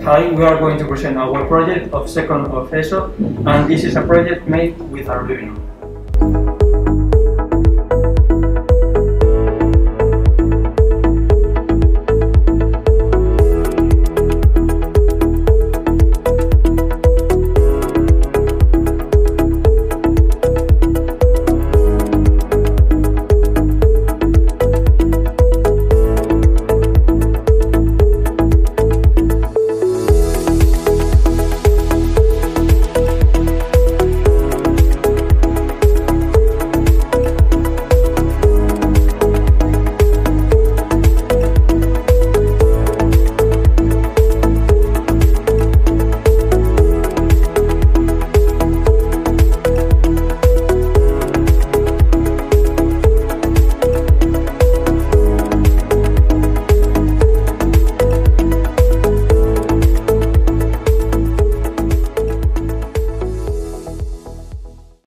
Hi, we are going to present our project of second of ESO, and this is a project made with Arduino.